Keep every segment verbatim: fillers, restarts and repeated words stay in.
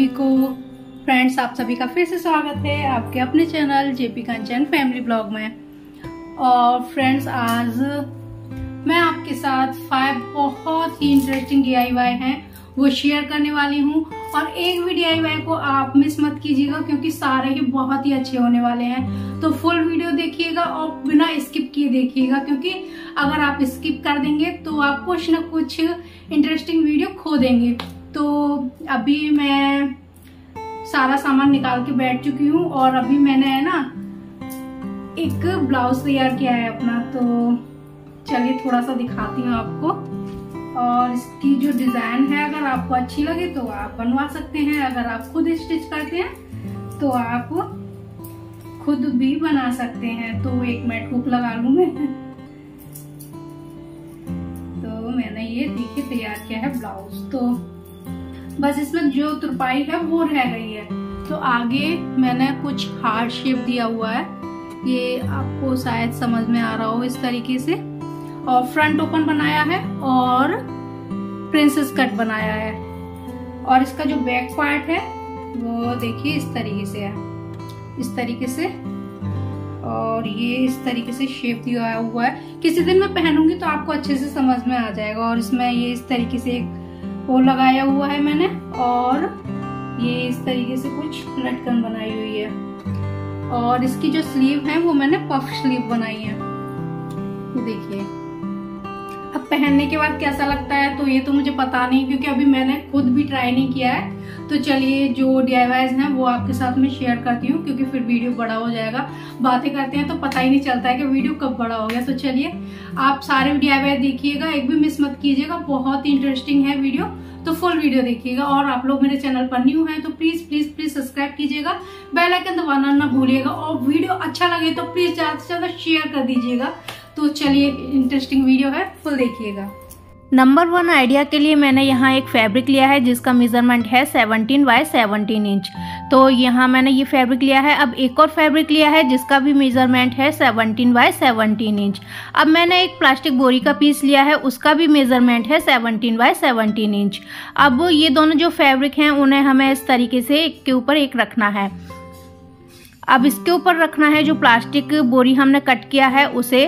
सभी को। फ्रेंड्स, आप सभी का फिर से स्वागत है आपके अपने channel JP Kanchan family blog में। और फ्रेंड्स, आज मैं आपके साथ फाइव बहुत ही इंटरेस्टिंग डी आई वाई हैं वो शेयर करने वाली हूँ। और एक भी डी आई वाई को आप मिस मत कीजिएगा क्योंकि सारे ही बहुत ही अच्छे होने वाले हैं। तो फुल वीडियो देखिएगा और बिना स्किप किए देखिएगा, क्योंकि अगर आप स्किप कर देंगे तो आप कुछ न कुछ इंटरेस्टिंग वीडियो खो देंगे। तो अभी मैं सारा सामान निकाल के बैठ चुकी हूँ और अभी मैंने है ना एक ब्लाउज तैयार किया है अपना। तो चलिए थोड़ा सा दिखाती हूँ आपको। और इसकी जो डिजाइन है अगर आपको अच्छी लगे तो आप बनवा सकते हैं। अगर आप खुद स्टिच करते हैं तो आप खुद भी बना सकते हैं। तो एक मिनट हुक लगा लूं मैं। तो मैंने ये देखिए तैयार किया है ब्लाउज। तो बस इसमें जो तुरपाई है वो रह गई है। तो आगे मैंने कुछ हार्ट शेप दिया हुआ है, ये आपको शायद समझ में आ रहा हो इस तरीके से। और फ्रंट ओपन बनाया है और प्रिंसेस कट बनाया है। और इसका जो बैक पार्ट है वो देखिए इस तरीके से है, इस तरीके से। और ये इस तरीके से शेप दिया हुआ है। किसी दिन मैं पहनूंगी तो आपको अच्छे से समझ में आ जाएगा। और इसमें ये इस तरीके से एक वो लगाया हुआ है मैंने, और ये इस तरीके से कुछ लटकन बनाई हुई है। और इसकी जो स्लीव है वो मैंने पफ स्लीव बनाई है, ये देखिए। अब पहनने के बाद कैसा लगता है तो ये तो मुझे पता नहीं, क्योंकि अभी मैंने खुद भी ट्राई नहीं किया है। तो चलिए जो डी आई वाईज हैं वो आपके साथ में शेयर करती हूँ, क्योंकि फिर वीडियो बड़ा हो जाएगा। बातें करते हैं तो पता ही नहीं चलता है कि वीडियो कब बड़ा हो गया। तो चलिए आप सारे डी आई वाई देखिएगा, एक भी मिस मत कीजिएगा। बहुत ही इंटरेस्टिंग है वीडियो, तो फुल वीडियो देखिएगा। और आप लोग मेरे चैनल पर न्यू हैं तो प्लीज प्लीज प्लीज सब्सक्राइब कीजिएगा, बेल आइकन दबाना ना भूलिएगा। और वीडियो अच्छा लगे तो प्लीज ज्यादा से ज्यादा शेयर कर दीजिएगा। तो चलिए इंटरेस्टिंग वीडियो है, फुल देखिएगा। नंबर वन आइडिया के लिए मैंने यहाँ एक फैब्रिक लिया है जिसका मेजरमेंट है सेवनटीन बाय सेवनटीन इंच। तो यहाँ मैंने ये फैब्रिक लिया है। अब एक और फैब्रिक लिया है जिसका भी मेजरमेंट है सेवनटीन बाय सेवनटीन इंच। अब मैंने एक प्लास्टिक बोरी का पीस लिया है, उसका भी मेजरमेंट है सेवनटीन बाय सेवनटीन इंच। अब ये दोनों जो फैब्रिक हैं उन्हें हमें इस तरीके से एक के ऊपर एक रखना है। अब इसके ऊपर रखना है जो प्लास्टिक बोरी हमने कट किया है उसे।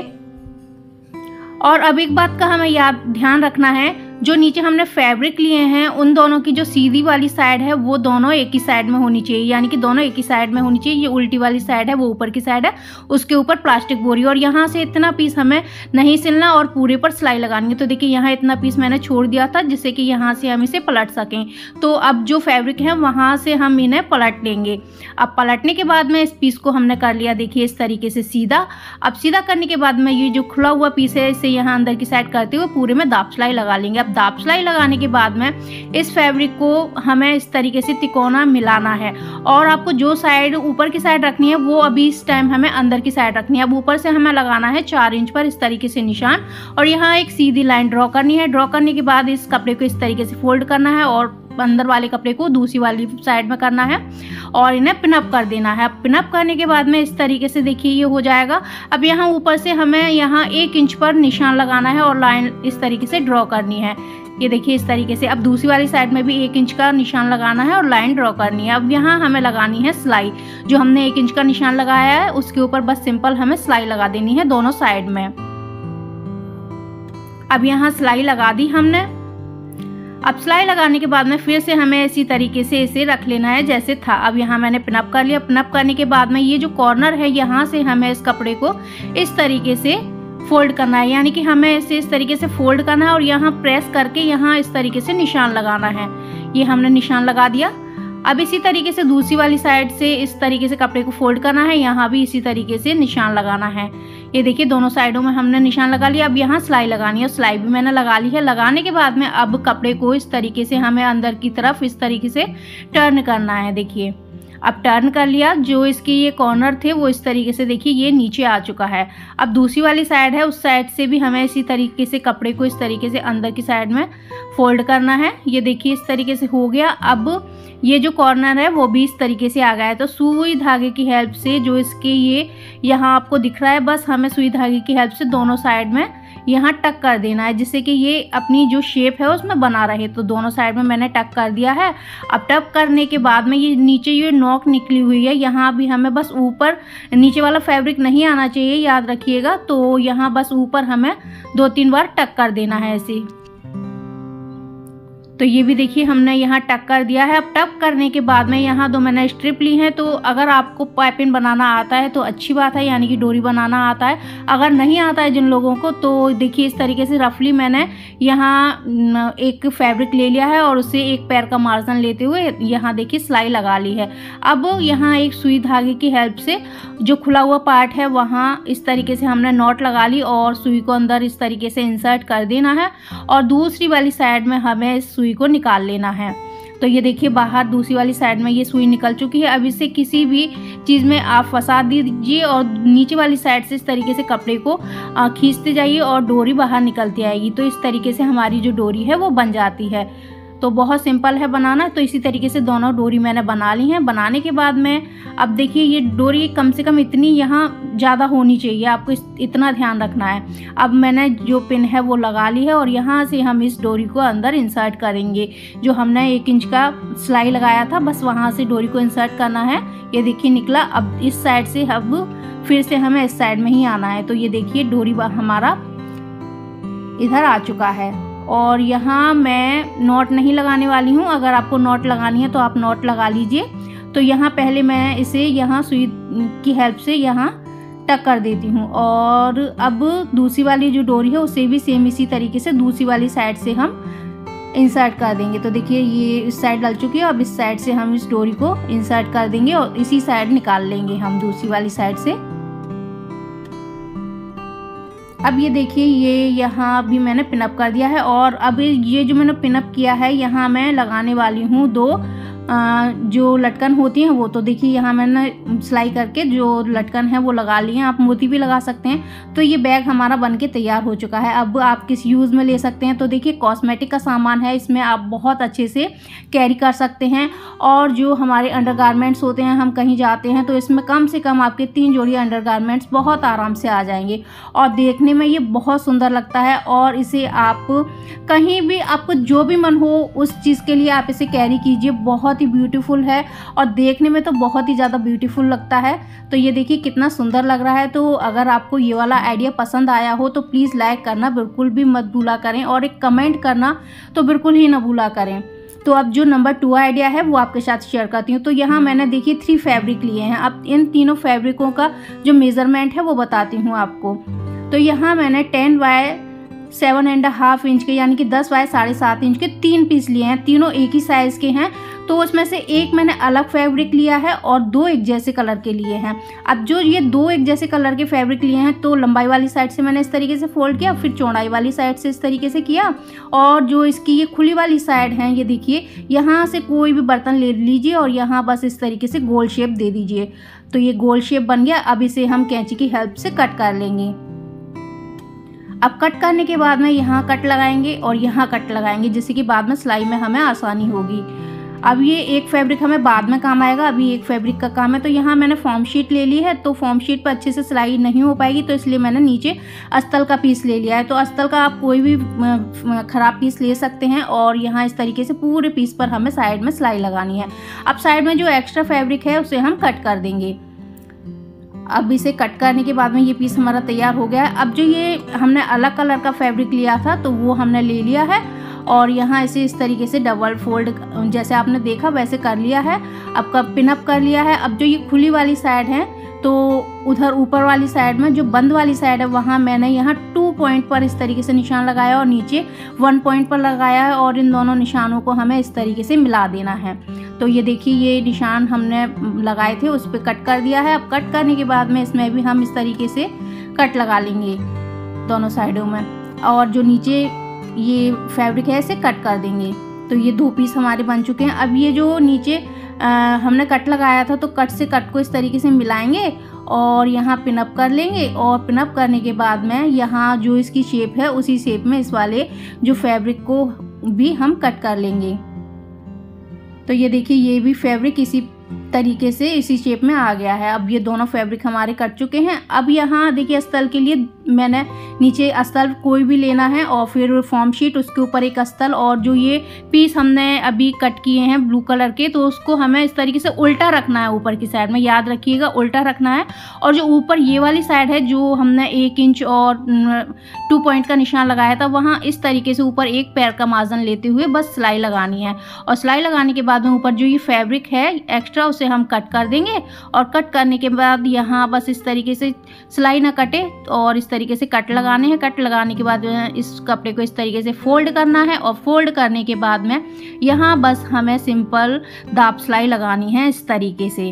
और अब एक बात का हमें याद ध्यान रखना है, जो नीचे हमने फैब्रिक लिए हैं उन दोनों की जो सीधी वाली साइड है वो दोनों एक ही साइड में होनी चाहिए, यानी कि दोनों एक ही साइड में होनी चाहिए। ये उल्टी वाली साइड है वो ऊपर की साइड है, उसके ऊपर प्लास्टिक बोरी। और यहाँ से इतना पीस हमें नहीं सिलना और पूरे पर सिलाई लगानी है। तो देखिए यहाँ इतना पीस मैंने छोड़ दिया था जिससे कि यहाँ से हम इसे पलट सकें। तो अब जो फैब्रिक है वहाँ से हम इन्हें पलट लेंगे। अब पलटने के बाद में इस पीस को हमने कर लिया देखिए इस तरीके से सीधा। अब सीधा करने के बाद में ये जो खुला हुआ पीस है इसे यहाँ अंदर की साइड करते हुए पूरे में दाब सिलाई लगा लेंगे। अब दाब सिलाई लगाने के बाद में इस फैब्रिक को हमें इस तरीके से तिकोना मिलाना है। और आपको जो साइड ऊपर की साइड रखनी है वो अभी इस टाइम हमें अंदर की साइड रखनी है। अब ऊपर से हमें लगाना है चार इंच पर इस तरीके से निशान, और यहाँ एक सीधी लाइन ड्रॉ करनी है। ड्रॉ करने के बाद इस कपड़े को इस तरीके से फोल्ड करना है और अंदर वाले कपड़े को दूसरी वाली साइड में करना है और इन्हें पिनअप कर देना है। पिनअप करने के बाद में इस तरीके से देखिए ये हो जाएगा। अब यहाँ ऊपर से हमें यहाँ एक इंच पर निशान लगाना है और लाइन इस तरीके से ड्रॉ करनी है, ये देखिए इस तरीके से। अब दूसरी वाली साइड में भी एक इंच का निशान लगाना है और लाइन ड्रॉ करनी है। अब यहाँ हमें लगानी है सिलाई। जो हमने एक इंच का निशान लगाया है उसके ऊपर बस सिंपल हमें सिलाई लगा देनी है दोनों साइड में। अब यहाँ सिलाई लगा दी हमने। अब सिलाई लगाने के बाद में फिर से हमें इसी तरीके से इसे रख लेना है जैसे था। अब यहाँ मैंने पिनअप कर लिया। पिनअप करने के बाद में ये जो कॉर्नर है यहाँ से हमें इस कपड़े को इस तरीके से फोल्ड करना है, यानी कि हमें इसे इस तरीके से फोल्ड करना है और यहाँ प्रेस करके यहाँ इस तरीके से निशान लगाना है। ये हमने निशान लगा दिया। अब इसी तरीके से दूसरी वाली साइड से इस तरीके से कपड़े को फोल्ड करना है, यहाँ भी इसी तरीके से निशान लगाना है। ये देखिए दोनों साइडों में हमने निशान लगा लिया। अब यहाँ सिलाई लगानी है, सिलाई भी मैंने लगा ली है। लगाने के बाद में अब कपड़े को इस तरीके से हमें अंदर की तरफ इस तरीके से टर्न करना है। देखिए अब टर्न कर लिया। जो इसके ये कॉर्नर थे वो इस तरीके से देखिए ये नीचे आ चुका है। अब दूसरी वाली साइड है उस साइड से भी हमें इसी तरीके से कपड़े को इस तरीके से अंदर की साइड में फोल्ड करना है। ये देखिए इस तरीके से हो गया। अब ये जो कॉर्नर है वो भी इस तरीके से आ गया है। तो सुई धागे की हेल्प से जो इसके ये यहाँ आपको दिख रहा है, बस हमें सुई धागे की हेल्प से दोनों साइड में यहाँ टक कर देना है, जिससे कि ये अपनी जो शेप है उसमें बना रहे। तो दोनों साइड में मैंने टक कर दिया है। अब टक करने के बाद में ये नीचे ये नॉक निकली हुई है, यहाँ भी हमें बस ऊपर, नीचे वाला फैब्रिक नहीं आना चाहिए, याद रखिएगा। तो यहाँ बस ऊपर हमें दो तीन बार टक कर देना है ऐसे। तो ये भी देखिए हमने यहाँ टक कर दिया है। अब टक करने के बाद में यहाँ दो मैंने स्ट्रिप ली है। तो अगर आपको पाइपिंग बनाना आता है तो अच्छी बात है, यानी कि डोरी बनाना आता है। अगर नहीं आता है जिन लोगों को, तो देखिए इस तरीके से रफली मैंने यहाँ एक फैब्रिक ले लिया है और उससे एक पैर का मार्जिन लेते हुए यहाँ देखिए सिलाई लगा ली है। अब यहाँ एक सुई धागे की हेल्प से जो खुला हुआ पार्ट है वहाँ इस तरीके से हमने नॉट लगा ली और सुई को अंदर इस तरीके से इंसर्ट कर देना है और दूसरी वाली साइड में हमें इस सुई को निकाल लेना है। तो ये देखिए बाहर दूसरी वाली साइड में ये सुई निकल चुकी है। अब इसे किसी भी चीज़ में आप फंसा दीजिए और नीचे वाली साइड से इस तरीके से कपड़े को खींचते जाइए और डोरी बाहर निकलती आएगी। तो इस तरीके से हमारी जो डोरी है वो बन जाती है। तो बहुत सिंपल है बनाना। तो इसी तरीके से दोनों डोरी मैंने बना ली हैं। बनाने के बाद में अब देखिए ये डोरी कम से कम इतनी यहाँ ज़्यादा होनी चाहिए, आपको इस, इतना ध्यान रखना है। अब मैंने जो पिन है वो लगा ली है और यहाँ से हम इस डोरी को अंदर इंसर्ट करेंगे। जो हमने एक इंच का सिलाई लगाया था बस वहाँ से डोरी को इंसर्ट करना है। ये देखिए निकला। अब इस साइड से अब फिर से हमें इस साइड में ही आना है। तो ये देखिए डोरी हमारा इधर आ चुका है और यहाँ मैं नॉट नहीं लगाने वाली हूँ। अगर आपको नॉट लगानी है तो आप नॉट लगा लीजिए। तो यहाँ पहले मैं इसे यहाँ सुई की हेल्प से यहाँ टक कर देती हूँ और अब दूसरी वाली जो डोरी है उसे भी सेम इसी तरीके से दूसरी वाली साइड से हम इंसर्ट कर देंगे। तो देखिए ये इस साइड डल चुकी है। अब इस साइड से हम इस डोरी को इंसर्ट कर देंगे और इसी साइड निकाल लेंगे हम दूसरी वाली साइड से। अब ये देखिए ये यहाँ भी मैंने पिनअप कर दिया है और अब ये जो मैंने पिनअप किया है यहाँ मैं लगाने वाली हूँ दो आ, जो लटकन होती हैं वो। तो देखिए यहाँ मैंने सिलाई करके जो लटकन है वो लगा ली है। आप मोती भी लगा सकते हैं। तो ये बैग हमारा बनके तैयार हो चुका है। अब आप किस यूज़ में ले सकते हैं। तो देखिए कॉस्मेटिक का सामान है, इसमें आप बहुत अच्छे से कैरी कर सकते हैं। और जो हमारे अंडरगारमेंट्स होते हैं, हम कहीं जाते हैं तो इसमें कम से कम आपके तीन जोड़ी अंडरगारमेंट्स बहुत आराम से आ जाएंगे और देखने में ये बहुत सुंदर लगता है। और इसे आप कहीं भी, आपको जो भी मन हो उस चीज़ के लिए आप इसे कैरी कीजिए। बहुत ही ब्यूटीफुल है और देखने में तो बहुत ही ज़्यादा ब्यूटीफुल लगता है। तो ये देखिए कितना सुंदर लग रहा है। तो अगर आपको ये वाला आइडिया पसंद आया हो तो प्लीज़ लाइक करना बिल्कुल भी मत भूला करें और एक कमेंट करना तो बिल्कुल ही ना भूला करें। तो अब जो नंबर टू आइडिया है वो आपके साथ शेयर करती हूँ। तो यहाँ मैंने देखिए थ्री फैब्रिक लिए हैं। अब इन तीनों फैब्रिकों का जो मेज़रमेंट है वो बताती हूँ आपको। तो यहाँ मैंने ten by seven and half inch के यानी कि दस बाय साढ़े सात इंच के तीन पीस लिए हैं। तीनों एक ही साइज़ के हैं। तो उसमें से एक मैंने अलग फैब्रिक लिया है और दो एक जैसे कलर के लिए हैं। अब जो ये दो एक जैसे कलर के फैब्रिक लिए हैं तो लंबाई वाली साइड से मैंने इस तरीके से फोल्ड किया, फिर चौड़ाई वाली साइड से इस तरीके से किया और जो इसकी ये खुली वाली साइड है ये देखिए यहाँ से कोई भी बर्तन ले लीजिए और यहाँ बस इस तरीके से गोल शेप दे दीजिए। तो ये गोल शेप बन गया। अब इसे हम कैंची की हेल्प से कट कर लेंगे। अब कट करने के बाद में यहाँ कट लगाएंगे और यहाँ कट लगाएंगे, जिससे कि बाद में सिलाई में हमें आसानी होगी। अब ये एक फैब्रिक हमें बाद में काम आएगा, अभी एक फैब्रिक का काम है। तो यहाँ मैंने फॉर्म शीट ले ली है। तो फॉर्म शीट पर अच्छे से सिलाई नहीं हो पाएगी तो इसलिए मैंने नीचे अस्तर का पीस ले लिया है। तो अस्तर का आप कोई भी ख़राब पीस ले सकते हैं और यहाँ इस तरीके से पूरे पीस पर हमें साइड में सिलाई लगानी है। अब साइड में जो एक्स्ट्रा फैब्रिक है उसे हम कट कर देंगे। अब इसे कट करने के बाद में ये पीस हमारा तैयार हो गया है। अब जो ये हमने अलग कलर का फैब्रिक लिया था तो वो हमने ले लिया है और यहाँ इसे इस तरीके से डबल फोल्ड जैसे आपने देखा वैसे कर लिया है। अब कब पिनअप कर लिया है। अब जो ये खुली वाली साइड है तो उधर ऊपर वाली साइड में जो बंद वाली साइड है वहाँ मैंने यहाँ टू पॉइंट पर इस तरीके से निशान लगाया और नीचे वन पॉइंट पर लगाया है और इन दोनों निशानों को हमें इस तरीके से मिला देना है। तो ये देखिए ये निशान हमने लगाए थे उस पर कट कर दिया है। अब कट करने के बाद में इसमें भी हम इस तरीके से कट लगा लेंगे दोनों साइडों में और जो नीचे ये फैब्रिक है इसे कट कर देंगे। तो ये दो पीस हमारे बन चुके हैं। अब ये जो नीचे आ, हमने कट लगाया था तो कट से कट को इस तरीके से मिलाएंगे और यहाँ पिनअप कर लेंगे और पिनअप करने के बाद में यहाँ जो इसकी शेप है उसी शेप में इस वाले जो फैब्रिक को भी हम कट कर लेंगे। तो ये देखिए ये भी फैब्रिक इसी तरीके से इसी शेप में आ गया है। अब ये दोनों फैब्रिक हमारे कट चुके हैं। अब यहाँ देखिए अस्तर के लिए मैंने नीचे अस्तर कोई भी लेना है और फिर फॉर्म शीट, उसके ऊपर एक अस्तर, और जो ये पीस हमने अभी कट किए हैं ब्लू कलर के, तो उसको हमें इस तरीके से उल्टा रखना है ऊपर की साइड में, याद रखिएगा उल्टा रखना है। और जो ऊपर ये वाली साइड है जो हमने एक इंच और टू पॉइंट का निशान लगाया था, वहाँ इस तरीके से ऊपर एक पैर का मार्जिन लेते हुए बस सिलाई लगानी है। और सिलाई लगाने के बाद में ऊपर जो ये फैब्रिक है एक्स्ट्रा उसे हम कट कर देंगे। और कट करने के बाद यहाँ बस इस तरीके से सिलाई ना कटे और इस तरीके से कट लगाने हैं। कट लगाने के बाद इस कपड़े को इस तरीके से फोल्ड करना है और फोल्ड करने के बाद में यहाँ बस हमें सिंपल दाब सिलाई लगानी है इस तरीके से।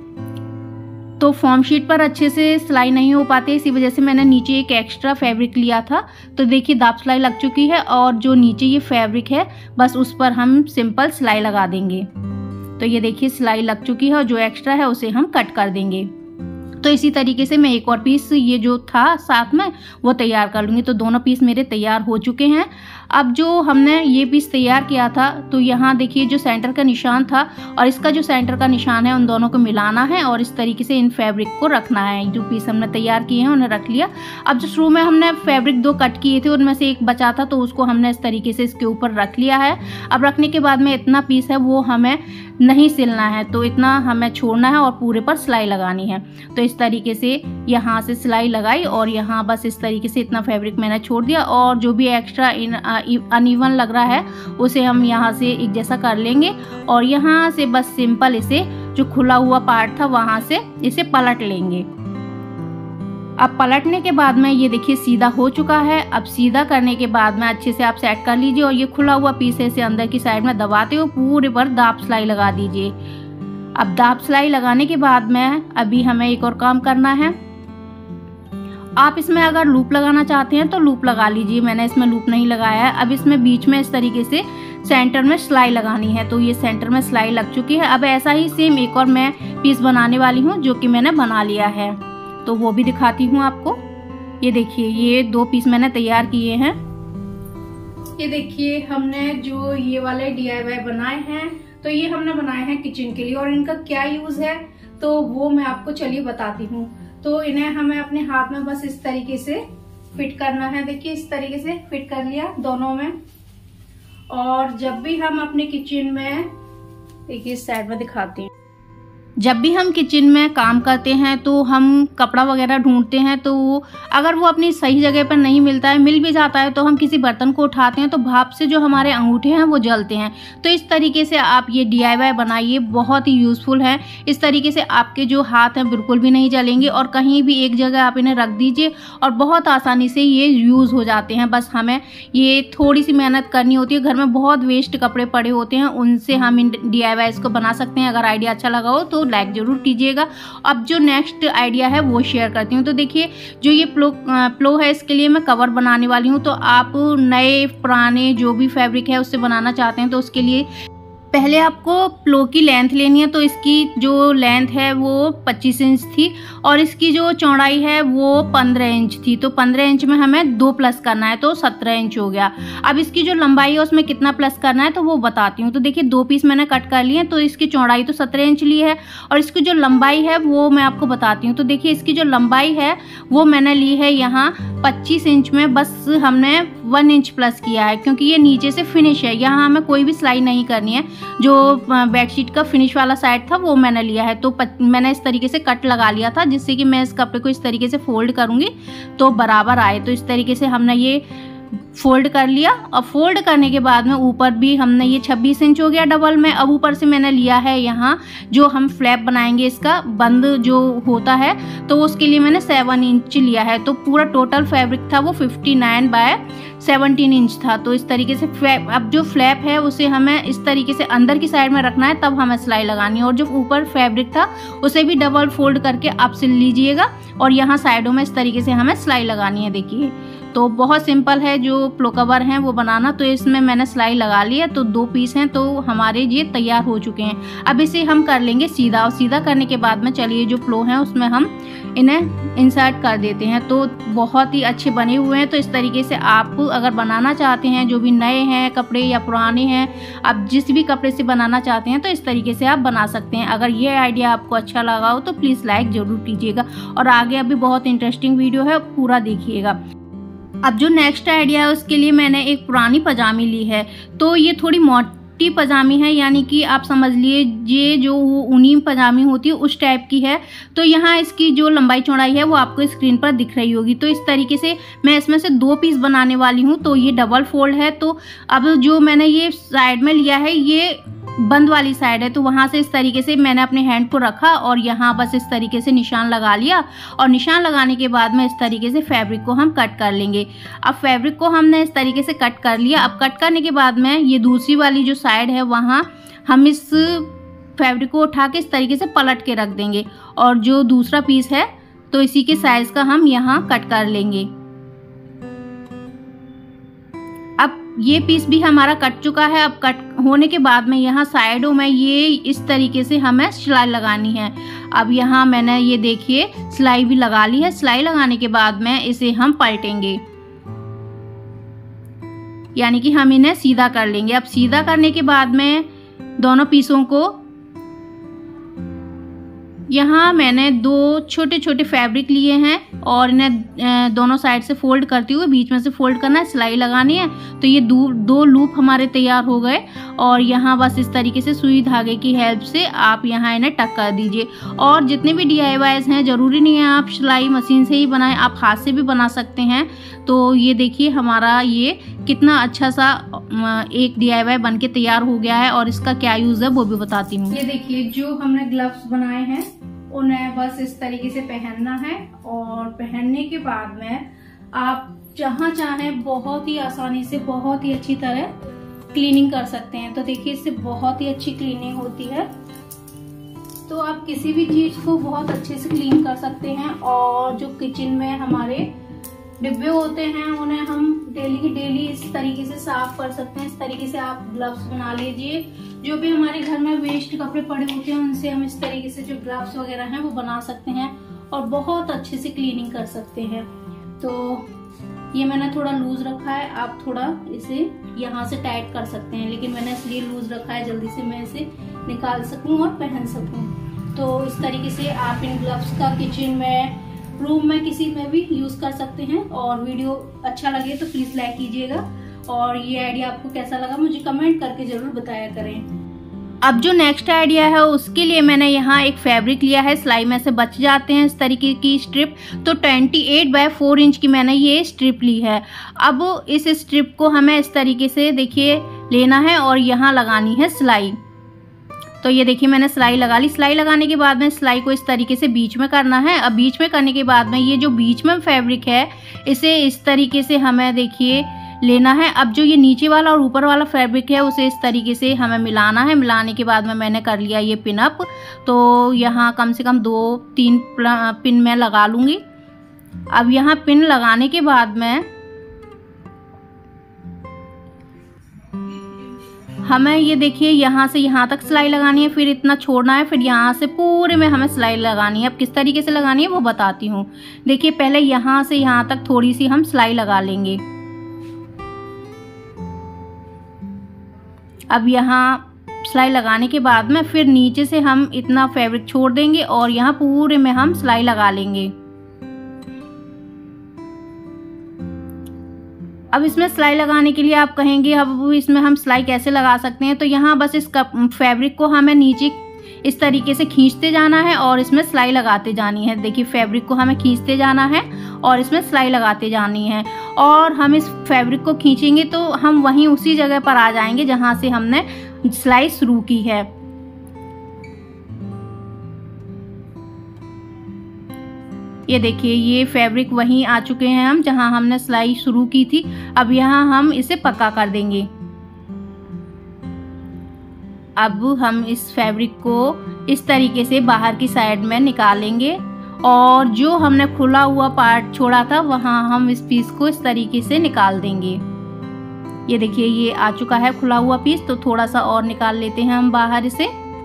तो फॉर्म शीट पर अच्छे से सिलाई नहीं हो पाती, इसी वजह से मैंने नीचे एक एक्स्ट्रा फैब्रिक लिया था। तो देखिए दाब सिलाई लग चुकी है और जो नीचे ये फैब्रिक है बस उस पर हम सिंपल सिलाई लगा देंगे। तो ये देखिए सिलाई लग चुकी है और जो एक्स्ट्रा है उसे हम कट कर देंगे। तो इसी तरीके से मैं एक और पीस ये जो था साथ में वो तैयार कर लूँगी। तो दोनों पीस मेरे तैयार हो चुके हैं। अब जो हमने ये पीस तैयार किया था, तो यहाँ देखिए जो सेंटर का निशान था और इसका जो सेंटर का निशान है, उन दोनों को मिलाना है और इस तरीके से इन फैब्रिक को रखना है। जो पीस हमने तैयार किए हैं उन्हें रख लिया। अब जो शुरू में हमने फैब्रिक दो कट किए थे उनमें से एक बचा था, तो उसको हमने इस तरीके से इसके ऊपर रख लिया है। अब रखने के बाद में इतना पीस है वो हमें नहीं सिलना है, तो इतना हमें छोड़ना है और पूरे पर सिलाई लगानी है। तो इस तरीके से यहाँ से सिलाई लगाई और यहाँ बस इस तरीके से इतना फैब्रिक मैंने छोड़ दिया। और जो भी एक्स्ट्रा इन अनइवन लग रहा है उसे हम यहाँ से एक जैसा कर लेंगे और यहाँ से बस सिंपल इसे जो खुला हुआ पार्ट था वहाँ से इसे पलट लेंगे। अब पलटने के बाद में ये देखिए सीधा हो चुका है। अब सीधा करने के बाद में अच्छे से आप सेट कर लीजिए और ये खुला हुआ पीस है इसे अंदर की साइड में दबाते हुए पूरे पर दाब सिलाई लगा दीजिए। अब दाब सिलाई लगाने के बाद में अभी हमें एक और काम करना है। आप इसमें अगर लूप लगाना चाहते हैं तो लूप लगा लीजिए, मैंने इसमें लूप नहीं लगाया है। अब इसमें बीच में इस तरीके से सेंटर में सिलाई लगानी है। तो ये सेंटर में सिलाई लग चुकी है। अब ऐसा ही सेम एक और मैं पीस बनाने वाली हूँ जो कि मैंने बना लिया है, तो वो भी दिखाती हूँ आपको। ये देखिए ये दो पीस मैंने तैयार किए हैं। ये देखिए हमने जो ये वाले डी आई वाई बनाए हैं, तो ये हमने बनाए हैं किचन के लिए और इनका क्या यूज है तो वो मैं आपको चलिए बताती हूँ। तो इन्हें हमें अपने हाथ में बस इस तरीके से फिट करना है। देखिए इस तरीके से फिट कर लिया दोनों में। और जब भी हम अपने किचन में, देखिए इस साइड में दिखाती हूँ, जब भी हम किचन में काम करते हैं तो हम कपड़ा वगैरह ढूंढते हैं, तो अगर वो अपनी सही जगह पर नहीं मिलता है, मिल भी जाता है, तो हम किसी बर्तन को उठाते हैं तो भाप से जो हमारे अंगूठे हैं वो जलते हैं। तो इस तरीके से आप ये डी आई वाई बनाइए, बहुत ही यूज़फुल है। इस तरीके से आपके जो हाथ हैं बिल्कुल भी नहीं जलेंगे और कहीं भी एक जगह आप इन्हें रख दीजिए और बहुत आसानी से ये यूज़ हो जाते हैं। बस हमें ये थोड़ी सी मेहनत करनी होती है। घर में बहुत वेस्ट कपड़े पड़े होते हैं, उनसे हम इन डी आई वाईज़ को बना सकते हैं। अगर आइडिया अच्छा लगा हो तो लाइक जरूर कीजिएगा। अब जो नेक्स्ट आइडिया है वो शेयर करती हूँ। तो देखिए जो ये प्लो प्लो है, इसके लिए मैं कवर बनाने वाली हूँ। तो आप नए पुराने जो भी फैब्रिक है उससे बनाना चाहते हैं तो उसके लिए पहले आपको प्लो की लेंथ लेनी है। तो इसकी जो लेंथ है वो पच्चीस इंच थी और इसकी जो चौड़ाई है वो पंद्रह इंच थी। तो पंद्रह इंच में हमें दो प्लस करना है तो सत्रह इंच हो गया। अब इसकी जो लंबाई है उसमें कितना प्लस करना है तो वो बताती हूँ। तो देखिए दो पीस मैंने कट कर लिए, तो इसकी चौड़ाई तो सत्रह इंच ली है और इसकी जो लंबाई है वो मैं आपको बताती हूँ। तो देखिए इसकी जो लंबाई है वो मैंने ली है यहाँ पच्चीस इंच में, बस हमने वन इंच प्लस किया है क्योंकि ये नीचे से फिनिश है, यहाँ हमें कोई भी सिलाई नहीं करनी है। जो बेडशीट का फिनिश वाला साइड था वो मैंने लिया है। तो पच, मैंने इस तरीके से कट लगा लिया था जिससे कि मैं इस कपड़े को इस तरीके से फोल्ड करूँगी तो बराबर आए। तो इस तरीके से हमने ये फोल्ड कर लिया और फोल्ड करने के बाद में ऊपर भी हमने ये छब्बीस इंच हो गया डबल में। अब ऊपर से मैंने लिया है यहाँ जो हम फ्लैप बनाएंगे इसका बंद जो होता है, तो उसके लिए मैंने सेवन इंच लिया है। तो पूरा टोटल फैब्रिक था वो fifty nine by seventeen inch था। तो इस तरीके से फ्लैप, अब जो फ्लैप है उसे हमें इस तरीके से अंदर की साइड में रखना है, तब हमें सिलाई लगानी है। और जो ऊपर फैब्रिक था उसे भी डबल फोल्ड करके आप सिल लीजिएगा और यहाँ साइडों में इस तरीके से हमें सिलाई लगानी है। देखिए तो तो बहुत सिंपल है जो प्लो कवर हैं वो बनाना। तो इसमें मैंने सिलाई लगा ली है, तो दो पीस हैं तो हमारे ये तैयार हो चुके हैं। अब इसे हम कर लेंगे सीधा, और सीधा करने के बाद में चलिए जो प्लो हैं उसमें हम इन्हें इंसर्ट कर देते हैं। तो बहुत ही अच्छे बने हुए हैं। तो इस तरीके से आप अगर बनाना चाहते हैं, जो भी नए हैं कपड़े या पुराने हैं, आप जिस भी कपड़े से बनाना चाहते हैं तो इस तरीके से आप बना सकते हैं। अगर ये आइडिया आपको अच्छा लगा हो तो प्लीज़ लाइक ज़रूर कीजिएगा, और आगे अभी बहुत इंटरेस्टिंग वीडियो है, पूरा देखिएगा। अब जो नेक्स्ट आइडिया है उसके लिए मैंने एक पुरानी पजामी ली है। तो ये थोड़ी मोटी पजामी है, यानी कि आप समझ लिए ये जो ऊनी पजामी होती है उस टाइप की है। तो यहाँ इसकी जो लंबाई चौड़ाई है वो आपको स्क्रीन पर दिख रही होगी। तो इस तरीके से मैं इसमें से दो पीस बनाने वाली हूँ। तो ये डबल फोल्ड है। तो अब जो मैंने ये साइड में लिया है ये बंद वाली साइड है, तो वहाँ से इस तरीके से मैंने अपने हैंड को रखा और यहाँ बस इस तरीके से निशान लगा लिया। और निशान लगाने के बाद में इस तरीके से फैब्रिक को हम कट कर लेंगे। अब फैब्रिक को हमने इस तरीके से कट कर लिया। अब कट करने के बाद में ये दूसरी वाली जो साइड है वहाँ हम इस फैब्रिक को उठा के इस तरीके से पलट के रख देंगे, और जो दूसरा पीस है तो इसी के साइज का हम यहाँ कट कर लेंगे। अब ये पीस भी हमारा कट चुका है। अब कट होने के बाद में यहाँ साइडों में ये इस तरीके से हमें सिलाई लगानी है। अब यहाँ मैंने ये देखिए सिलाई भी लगा ली है। सिलाई लगाने के बाद में इसे हम पलटेंगे, यानी कि हम इन्हें सीधा कर लेंगे। अब सीधा करने के बाद में दोनों पीसों को यहाँ मैंने दो छोटे छोटे फैब्रिक लिए हैं और इन्हें दोनों साइड से फोल्ड करते हुए बीच में से फोल्ड करना है, सिलाई लगानी है। तो ये दो दो लूप हमारे तैयार हो गए, और यहाँ बस इस तरीके से सुई धागे की हेल्प से आप यहाँ इन्हें टक कर दीजिए। और जितने भी डी आई वाईज हैं, ज़रूरी नहीं है आप सिलाई मशीन से ही बनाएं, आप हाथ से भी बना सकते हैं। तो ये देखिए हमारा ये कितना अच्छा सा एक डी आई वाई बन के तैयार हो गया है, और इसका क्या यूज़ है वो भी बताती हूँ। ये देखिए जो हमने ग्लव्स बनाए हैं उन्हें बस इस तरीके से पहनना है, और पहनने के बाद में आप जहाँ चाहें बहुत ही आसानी से बहुत ही अच्छी तरह क्लीनिंग कर सकते हैं। तो देखिए इससे बहुत ही अच्छी क्लीनिंग होती है। तो आप किसी भी चीज को बहुत अच्छे से क्लीन कर सकते हैं। और जो किचन में हमारे डिब्बे होते हैं उन्हें हम डेली की डेली इस तरीके से साफ कर सकते हैं। इस तरीके से आप ग्लव्स बना लीजिए। जो भी हमारे घर में वेस्ट कपड़े पड़े होते हैं उनसे हम इस तरीके से जो ग्लव्स वगैरह हैं वो बना सकते हैं और बहुत अच्छे से क्लीनिंग कर सकते हैं। तो ये मैंने थोड़ा लूज रखा है, आप थोड़ा इसे यहाँ से टाइट कर सकते हैं, लेकिन मैंने इसलिए लूज रखा है जल्दी से मैं इसे निकाल सकूं और पहन सकूं। तो इस तरीके से आप इन ग्लव्स का किचन में, रूम में, किसी में भी यूज कर सकते हैं। और वीडियो अच्छा लगे तो प्लीज लाइक कीजिएगा, और ये आइडिया आपको कैसा लगा मुझे कमेंट करके जरूर बताया करें। अब जो नेक्स्ट आइडिया है उसके लिए मैंने यहाँ एक फैब्रिक लिया है, सिलाई में से बच जाते हैं इस तरीके की स्ट्रिप। तो अट्ठाईस बाय फोर इंच की मैंने ये स्ट्रिप ली है। अब इस स्ट्रिप को हमें इस तरीके से देखिए लेना है और यहाँ लगानी है सिलाई। तो ये देखिए मैंने सिलाई लगा ली। सिलाई लगाने के बाद में सिलाई को इस तरीके से बीच में करना है। अब बीच में करने के बाद में ये जो बीच में फैब्रिक है इसे इस तरीके से हमें देखिए लेना है। अब जो ये नीचे वाला और ऊपर वाला फैब्रिक है उसे इस तरीके से हमें मिलाना है। मिलाने के बाद में मैंने कर लिया ये पिन अप। तो यहाँ कम से कम दो तीन पिन मैं लगा लूँगी। अब यहाँ पिन लगाने के बाद में हमें ये देखिए यहाँ से यहाँ तक सिलाई लगानी है, फिर इतना छोड़ना है, फिर यहाँ से पूरे में हमें सिलाई लगानी है। अब किस तरीके से लगानी है वो बताती हूँ। देखिए पहले यहाँ से यहाँ तक थोड़ी सी हम सिलाई लगा लेंगे। अब यहाँ सिलाई लगाने के बाद में फिर नीचे से हम इतना फैब्रिक छोड़ देंगे और यहाँ पूरे में हम सिलाई लगा लेंगे। अब इसमें सिलाई लगाने के लिए आप कहेंगे अब इसमें हम सिलाई कैसे लगा सकते हैं, तो यहाँ बस इस फैब्रिक को हमें नीचे इस तरीके से खींचते जाना है और इसमें सिलाई लगाते जानी है। देखिए फैब्रिक को हमें खींचते जाना है और इसमें सिलाई लगाते जानी है। और हम इस फैब्रिक को खींचेंगे तो हम वहीं उसी जगह पर आ जाएंगे जहाँ से हमने सिलाई शुरू की है। ये देखिए ये फैब्रिक वहीं आ चुके हैं हम जहां हमने सिलाई शुरू की थी। अब यहाँ हम इसे पक्का कर देंगे। अब हम इस फैब्रिक को इस तरीके से बाहर की साइड में निकालेंगे और जो हमने खुला हुआ पार्ट छोड़ा था वहाँ हम इस पीस को इस तरीके से निकाल देंगे। ये देखिए ये आ चुका है खुला हुआ पीस, तो थोड़ा सा और निकाल लेते हैं हम बाहर इसे।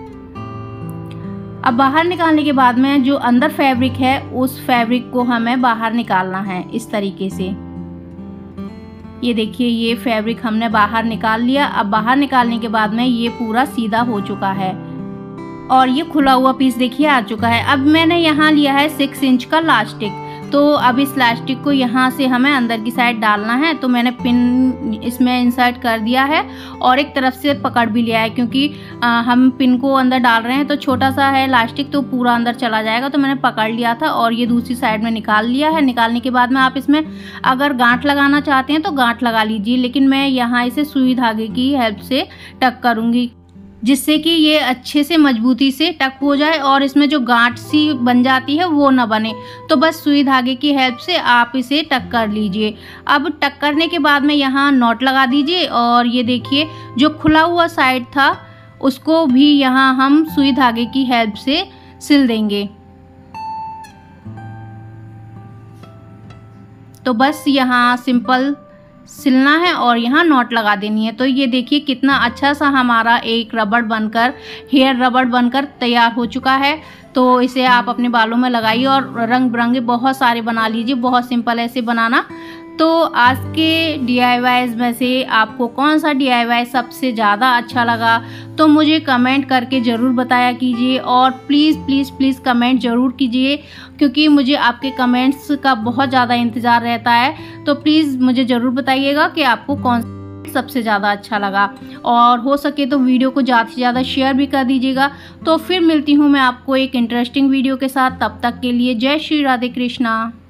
अब बाहर निकालने के बाद में जो अंदर फैब्रिक है उस फैब्रिक को हमें बाहर निकालना है इस तरीके से। ये देखिए ये फैब्रिक हमने बाहर निकाल लिया। अब बाहर निकालने के बाद में ये पूरा सीधा हो चुका है और ये खुला हुआ पीस देखिए आ चुका है। अब मैंने यहाँ लिया है सिक्स इंच का लास्टिक, तो अब इस लास्टिक को यहाँ से हमें अंदर की साइड डालना है। तो मैंने पिन इसमें इंसर्ट कर दिया है और एक तरफ से पकड़ भी लिया है, क्योंकि आ, हम पिन को अंदर डाल रहे हैं तो छोटा सा है लास्टिक तो पूरा अंदर चला जाएगा। तो मैंने पकड़ लिया था और ये दूसरी साइड में निकाल लिया है। निकालने के बाद में आप इसमें अगर गांठ लगाना चाहते हैं तो गांठ लगा लीजिए, लेकिन मैं यहाँ इसे सुई धागे की हेल्प से टक करूँगी, जिससे कि ये अच्छे से मजबूती से टक हो जाए और इसमें जो गांठ सी बन जाती है वो ना बने। तो बस सुई धागे की हेल्प से आप इसे टक कर लीजिए। अब टक करने के बाद में यहाँ नॉट लगा दीजिए और ये देखिए जो खुला हुआ साइड था उसको भी यहाँ हम सुई धागे की हेल्प से सिल देंगे। तो बस यहाँ सिंपल सिलना है और यहाँ नॉट लगा देनी है। तो ये देखिए कितना अच्छा सा हमारा एक रबड़ बनकर हेयर रबड़ बनकर तैयार हो चुका है। तो इसे आप अपने बालों में लगाइए और रंग बिरंगे बहुत सारे बना लीजिए। बहुत सिंपल है इसे बनाना। तो आज के डी आई वाईज़ में से आपको कौन सा डी आई वाई सबसे ज़्यादा अच्छा लगा तो मुझे कमेंट करके ज़रूर बताया कीजिए। और प्लीज़ प्लीज़ प्लीज़ कमेंट ज़रूर कीजिए, क्योंकि मुझे आपके कमेंट्स का बहुत ज़्यादा इंतज़ार रहता है। तो प्लीज़ मुझे ज़रूर बताइएगा कि आपको कौन सबसे ज़्यादा अच्छा लगा, और हो सके तो वीडियो को ज़्यादा से ज़्यादा शेयर भी कर दीजिएगा। तो फिर मिलती हूँ मैं आपको एक इंटरेस्टिंग वीडियो के साथ। तब तक के लिए जय श्री राधे कृष्णा।